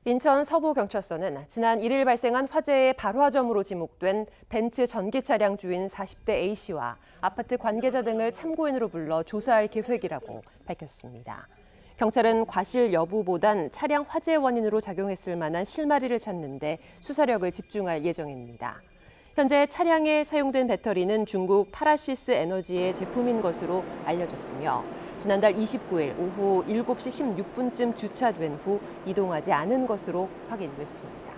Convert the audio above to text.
인천 서부경찰서는 지난 1일 발생한 화재의 발화점으로 지목된 벤츠 전기 차량 주인 40대 A씨와 아파트 관계자 등을 참고인으로 불러 조사할 계획이라고 밝혔습니다. 경찰은 과실 여부보단 차량 화재 원인으로 작용했을 만한 실마리를 찾는 데 수사력을 집중할 예정입니다. 현재 차량에 사용된 배터리는 중국 파라시스 에너지의 제품인 것으로 알려졌으며 지난달 29일 오후 7시 16분쯤 주차된 후 이동하지 않은 것으로 확인됐습니다.